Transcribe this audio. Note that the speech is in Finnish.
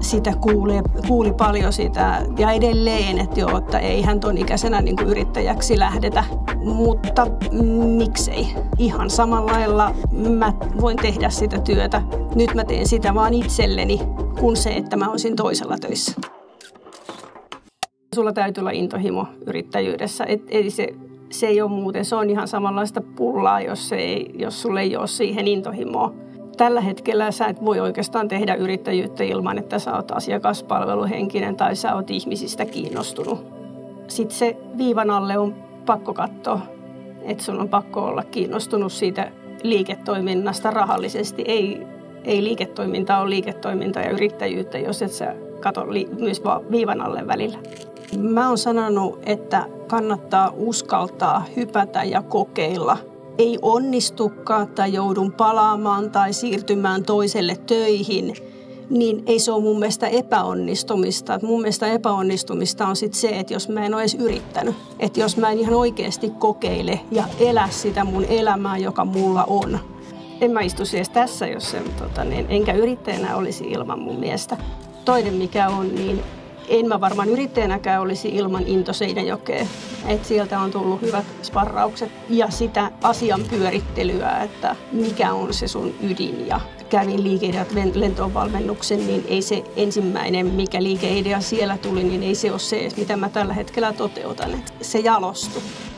sitä kuuli paljon sitä ja edelleen, että joo, että eihän ton ikäisenä niin kuin yrittäjäksi lähdetä. Mutta miksei? Ihan samalla lailla mä voin tehdä sitä työtä. Nyt mä teen sitä vaan itselleni, kun se, että mä olisin toisella töissä. Sulla täytyy olla intohimo yrittäjyydessä. Eli se ei ole muuten. Se on ihan samanlaista pullaa, jos sulle ei ole siihen intohimoa. Tällä hetkellä sä et voi oikeastaan tehdä yrittäjyyttä ilman, että sä oot asiakaspalveluhenkinen tai sä oot ihmisistä kiinnostunut. Sitten se viivan alle on pakko katsoa, että sun on pakko olla kiinnostunut siitä liiketoiminnasta rahallisesti. Ei liiketoiminta ole liiketoiminta ja yrittäjyyttä, jos et sä katso myös vaan viivan alle välillä. Mä oon sanonut, että kannattaa uskaltaa hypätä ja kokeilla. Ei onnistukaan tai joudun palaamaan tai siirtymään toiselle töihin, niin ei se ole mun mielestä epäonnistumista. Mun mielestä epäonnistumista on sitten se, että jos mä en ole edes yrittänyt. Että jos mä en ihan oikeasti kokeile ja elä sitä mun elämää, joka mulla on. En mä istuisi edes tässä, jos sen, enkä yrittäjänä olisi ilman mun mielestä. Toinen mikä on, niin en mä varmaan yrittäjänäkään olisi ilman Into Seinäjokea. Et sieltä on tullut hyvät sparraukset ja sitä asian pyörittelyä, että mikä on se sun ydin. Ja kävin liikeideat lentoonvalmennuksen, niin ei se ensimmäinen, mikä liikeidea siellä tuli, niin ei se ole se, mitä mä tällä hetkellä toteutan. Et se jalostui.